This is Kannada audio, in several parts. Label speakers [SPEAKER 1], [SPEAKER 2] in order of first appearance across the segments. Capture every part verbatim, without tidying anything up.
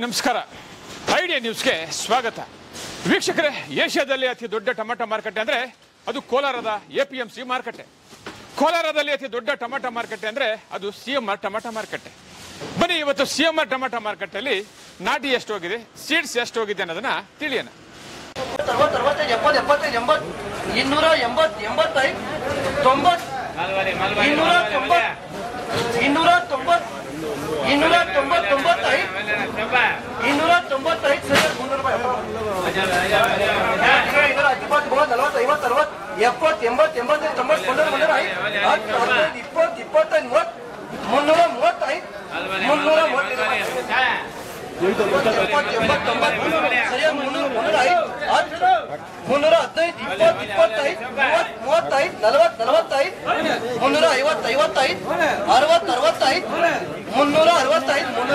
[SPEAKER 1] ನಮಸ್ಕಾರ. ಐಡಿಯಾ ನ್ಯೂಸ್ಗೆ ಸ್ವಾಗತ. ವೀಕ್ಷಕರೇ, ಏಷ್ಯಾದಲ್ಲಿ ಅತಿ ದೊಡ್ಡ ಟೊಮೆಟೊ ಮಾರುಕಟ್ಟೆ ಅಂದರೆ ಅದು ಕೋಲಾರದ ಎ ಪಿ ಎಂ ಸಿ ಮಾರುಕಟ್ಟೆ. ಕೋಲಾರದಲ್ಲಿ ಅತಿ ದೊಡ್ಡ ಟೊಮೆಟೊ ಮಾರುಕಟ್ಟೆ ಅಂದರೆ ಅದು ಸಿ ಎಂ ಆರ್ ಟೊಮೆಟೊ ಮಾರುಕಟ್ಟೆ. ಬನ್ನಿ, ಇವತ್ತು ಸಿ ಎಂ ಆರ್ ಟೊಮೆಟೊ ಮಾರುಕಟ್ಟೆಯಲ್ಲಿ ನಾಟಿ ಎಷ್ಟು ಹೋಗಿದೆ, ಸೀಡ್ಸ್ ಎಷ್ಟು ಹೋಗಿದೆ ಅನ್ನೋದನ್ನ ತಿಳಿಯೋಣ.
[SPEAKER 2] ಇನ್ನೂರ ಎಂಬತ್ ಎಂಬತ್ತೈದು ತೊಂಬತ್ ಇನ್ನೂರ ತೊಂಬತ್ ಇನ್ನೂರ ತೊಂಬತ್ ಇನ್ನೂರ ತೊಂಬತ್ ತೊಂಬತ್ತೈದು ಇನ್ನೂರ ತೊಂಬತ್ತೈದು ಸರಿ ಮುನ್ನೂರು ರೂಪಾಯಿ ಇನ್ನೂರ ಹತ್ತೊಂಬತ್ತು ಮೂವತ್ತು ನಲವತ್ತು ಐವತ್ತು ಅರವತ್ತು ಎಪ್ಪತ್ತು ಎಂಬತ್ತು ಎಂಬತ್ತೈದು ತೊಂಬತ್ತು ಮುನ್ನೂರ ಮುನ್ನೂರ ಐದು ಹತ್ತು ಹದಿನೈದು ಇಪ್ಪತ್ತು ಇಪ್ಪತ್ತೈದು ಮೂವತ್ತು ಮುನ್ನೂರ ಮೂವತ್ತೈದು ಮುನ್ನೂರ ಮೂವತ್ತೈದು ಸರಿಯಾಗಿ ಮುನ್ನೂರ ಮುನ್ನೂರ ಐದು ಮುನ್ನೂರ ಹದಿನೈದು ಇಪ್ಪತ್ತು ಇಪ್ಪತ್ತೈದು ಮೂವತ್ತು ಮೂವತ್ತೈದು ನಲವತ್ತು ನಲವತ್ತೈದು ಮುನ್ನೂರ ಐವತ್ತು ಐವತ್ತೈದು ಅರವತ್ತು ಅರವತ್ತೈದು ಮುನ್ನೂರ ಅರವತ್ತೈದು ಮುನ್ನೂರ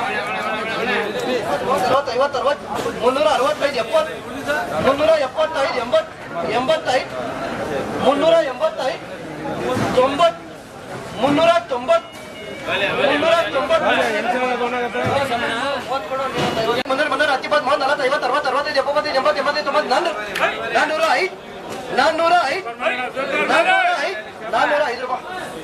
[SPEAKER 2] ಅರವತ್ತು ಐವತ್ತು ಅರವತ್ತು ಮುನ್ನೂರ ಅರವತ್ತೈದು ಎಪ್ಪತ್ತು ಮುನ್ನೂರ ಎಪ್ಪತ್ತೈದು ಎಂಬತ್ತು ಎಂಬತ್ತೈದು ಮುನ್ನೂರ ಎಂಬತ್ತೈದು ತೊಂಬತ್ತು ಮುನ್ನೂರ ತೊಂಬತ್ತು ಮುನ್ನೂರ ತೊಂಬತ್ತು ಮುನ್ನೂರ ಹತ್ತಿಪ್ಪತ್ತು ಮೂವತ್ತು ನಲವತ್ತು ಐವತ್ತು ಅರವತ್ತು ಅರವತ್ತೈದು ಎಪ್ಪತ್ತೈದು ಎಂಬತ್ತು ಎಂಬತ್ತೈದು ತೊಂಬತ್ತು ನಾನ್ನೂರು ನಾನ್ನೂರ ಐದು ನಾನ್ನೂರ ಐದು ನಾನ್ನೂರ ಐದು ನಾನ್ನೂರ ಐದು ರೂಪಾಯಿ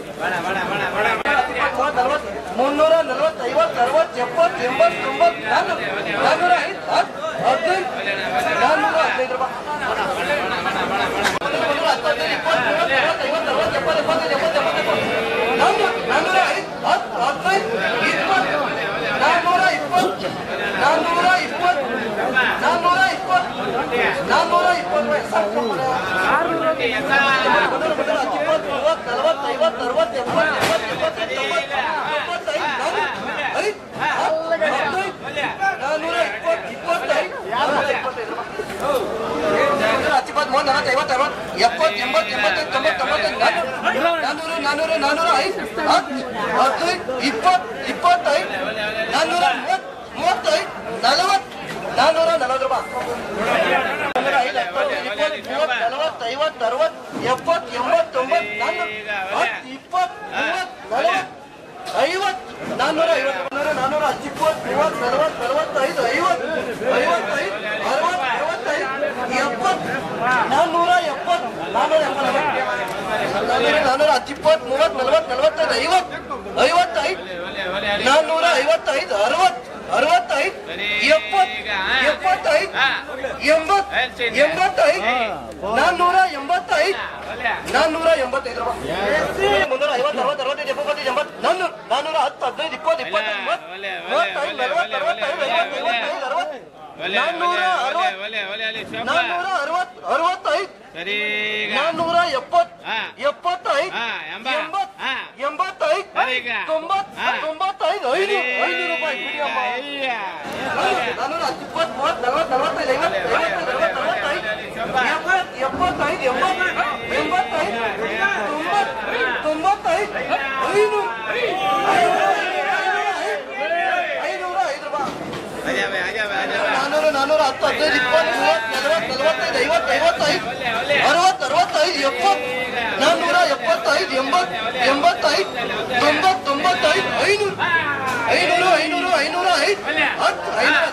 [SPEAKER 2] ನಲವತ್ತು ಮುನ್ನೂರ ನಲವತ್ತು ಐವತ್ತು ಅರವತ್ತು ಎಪ್ಪತ್ತು ಎಂಬತ್ತು ತೊಂಬತ್ತು ನಾನ್ನೂರು ನಾನ್ನೂರ ಐದು ಹದಿನೈದು ನಾನ್ನೂರ ಹದಿನೈದು ರೂಪಾಯಿ ಮುನ್ನೂರ ಹತ್ತೈದು ಇಪ್ಪತ್ತು ಮೂವತ್ತು ನಲವತ್ತು ಐವತ್ತು ಅರವತ್ತು ಎಪ್ಪತ್ತು ಎಪ್ಪತ್ತೈದು ಎಂಬತ್ತು ಎಂಬತ್ತೈದು ನಾನ್ನೂರು ನಾನ್ನೂರ ಐದು ಹತ್ತು ಹದಿನೈದು ಇಪ್ಪತ್ತು ನಾನ್ನೂರ ಇಪ್ಪತ್ತು ನಾನ್ನೂರ ಇಪ್ಪತ್ತು ನಾನ್ನೂರ ಇಪ್ಪತ್ತು ನಾನ್ನೂರ ಇಪ್ಪತ್ತು ಇಪ್ಪತ್ತು ಮೂವತ್ತು ನಲವತ್ತು ಐವತ್ತು ಅರವತ್ತು ಎಪ್ಪತ್ತು ಎಪ್ಪತ್ತು ಎಪ್ಪತ್ತೈದು ತೊಂಬತ್ತೈದು ಐದು ನಾನ್ನೂರ ಇಪ್ಪತ್ತು ಇಪ್ಪತ್ತೈದು ಇಪ್ಪತ್ತೈದು ಹತ್ತಿಪ್ಪತ್ತು ಮೂವತ್ತು ನಲವತ್ತು ಐವತ್ತು ಅರವತ್ತು ಎಪ್ಪತ್ತು ಎಂಬತ್ತು ಎಂಬತ್ತೈದು ತೊಂಬತ್ತು ತೊಂಬತ್ತೈದು ನಾನ್ನೂರು ನಾನ್ನೂರು ನಾನ್ನೂರ ಐದು ಹತ್ತು ಹದಿನೈದು ಇಪ್ಪತ್ತು ಇಪ್ಪತ್ತೈದು ನಾನ್ನೂರ ಮೂವತ್ತು ಮೂವತ್ತೈದು ನಲವತ್ತು ನಾನ್ನೂರ ನಲವತ್ತು ರೂಪಾಯಿ ನಾನ್ನೂರ ಐದು ಹತ್ತು ಇಪ್ಪತ್ತು ಮೂವತ್ತು ನಲವತ್ತು ಐವತ್ತು ಅರವತ್ತು ಎಪ್ಪತ್ತು ಎಂಬತ್ತು ತೊಂಬತ್ತು ನಾನ್ನೂರು ಹತ್ತು ಇಪ್ಪತ್ತು ಮೂವತ್ತು ನಲವತ್ತು ಐವತ್ತು ನಾನ್ನೂರ ಐವತ್ತು ನಾನ್ನೂರ ನಾನ್ನೂರ ಹತ್ತು ಇಪ್ಪತ್ತು ಮೂವತ್ತು ನಲವತ್ತು ನಲವತ್ತೈದು ಐವತ್ತು ಐವತ್ತೈದು ಅರವತ್ತು ಅರವತ್ತೈದು ಎಪ್ಪತ್ತು ನಾನ್ನೂರ ಎಪ್ಪತ್ತು ನಾನ್ನೂರ ಎಪ್ಪತ್ತು ನಾನ್ನೂರ ನಾನ್ನೂರ ಹತ್ತು ಇಪ್ಪತ್ತು ಮೂವತ್ತು ನಲವತ್ತು ನಲವತ್ತೈದು ಐವತ್ತು ಐವತ್ತೈದು ನಾನ್ನೂರ ಐವತ್ತೈದು ಅರವತ್ತು ಅರವತ್ತೈದು ಎಪ್ಪತ್ತು ಎಪ್ಪತ್ತೈದು ಎಂಬತ್ತು ಎಂಬತ್ತೈದು ನಾನ್ನೂರ ಎಂಬತ್ತೈದು ನಾನ್ನೂರ ಎಂಬತ್ತೈದು ರೂಪಾಯಿ ಮುನ್ನೂರ ಐವತ್ತು ಅರವತ್ತು ಅರವತ್ತೈದು ಎಪ್ಪತ್ತೈದು ಎಂಬತ್ತು ನಾನ್ನೂರು ನಾನ್ನೂರ ಹತ್ತು ಹದಿನೈದು ಇಪ್ಪತ್ತು ಇಪ್ಪತ್ತೈದು ಮೂವತ್ತೈದು ನಲವತ್ತು ಅರವತ್ತೈದು ಐವತ್ತು ಐವತ್ತೈದು ಅರವತ್ತು ನಾನ್ನೂರ ಅರವತ್ತು ನಾನ್ನೂರ ಅರವತ್ತು ಅರವತ್ತೈದು ನಾನ್ನೂರ ಎಪ್ಪತ್ತು ಎಪ್ಪತ್ತೈದು ಎಂಬತ್ತು ಎಂಬತ್ತೈದು ತೊಂಬತ್ತು ತೊಂಬತ್ತೈದು ಐದು ಐನೂರು ರೂಪಾಯಿ ನಾನ್ನೂರ ಹತ್ತು ಇಪ್ಪತ್ತು ಮೂವತ್ತು ನಲವತ್ತು ನಲವತ್ತೈದು ಐವತ್ತು ಐವತ್ತೈದು ಅರವತ್ತು ಅರವತ್ತೈದು ಎಪ್ಪತ್ತು ಎಪ್ಪತ್ತೈದು ಎಂಬತ್ತು ಎಂಬತ್ತೈದು ತೊಂಬತ್ತು ತೊಂಬತ್ತೈದು ಐನೂರು ಐನೂರ ಐದು ರೂಪಾಯಿ ನಾನ್ನೂರು ನಾನ್ನೂರ ಹತ್ತು ಹದಿನೈದು ಇಪ್ಪತ್ತು ಮೂವತ್ತು ನಲವತ್ತು ನಲವತ್ತೈದು ಐವತ್ತು ಐವತ್ತೈದು ಅರವತ್ತು ಅರವತ್ತೈದು ಎಪ್ಪತ್ತು ನಾನ್ನೂರ ಎಪ್ಪತ್ತೈದು ಎಂಬತ್ತು ಎಂಬತ್ತೈದು ತೊಂಬತ್ತು ತೊಂಬತ್ತೈದು ಐನೂರು ಐನೂರು ಐನೂರು ಐನೂರ ಐದು ಹತ್ತು ಐನೂರ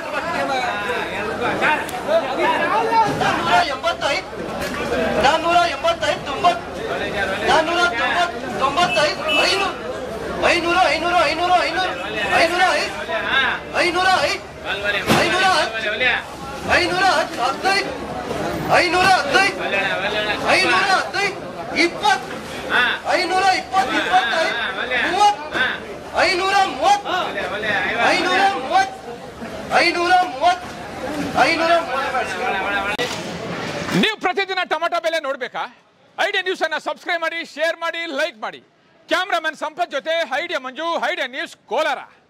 [SPEAKER 2] ನಾನ್ನೂರ ಎಂಬತ್ತೈದು ನಾನ್ನೂರ ಎಂಬತ್ತೈದು ತೊಂಬತ್ತು ನಾನ್ನೂರ ತೊಂಬತ್ತು ತೊಂಬತ್ತೈದು ಐನೂರು ಐನೂರು ಐನೂರು ಐನೂರು ಐನೂರು ಐನೂರ ಐದು ಐನೂರ ಐದು ಐನೂರ ಹತ್ತು ಐನೂರ ಹತ್ತು ಹದಿನೈದು ಐನೂರ ಹದಿನೈದು ಐನೂರ ಹದಿನೈದು ಇಪ್ಪತ್ತು ಐನೂರ ಇಪ್ಪತ್ತು ಇಪ್ಪತ್ತೈದು ಮೂವತ್ತು ಐನೂರ ಮೂವತ್ತು ಐನೂರ ಮೂವತ್ತು ಐನೂರ ಮೂವತ್ತು ಐನೂರ ಮೂವತ್ತು.
[SPEAKER 1] ನೀವು ಪ್ರತಿದಿನ ಟೊಮೆಟೊ ಬೆಲೆ ನೋಡ್ಬೇಕಾ? ಐಡಿಯಾ ನ್ಯೂಸ್ ಅನ್ನ ಸಬ್ಸ್ಕ್ರೈಬ್ ಮಾಡಿ, ಶೇರ್ ಮಾಡಿ, ಲೈಕ್ ಮಾಡಿ. ಕ್ಯಾಮ್ರಾಮನ್ ಸಂಪತ್ ಜೊತೆ idea Manju, idea news Kolar.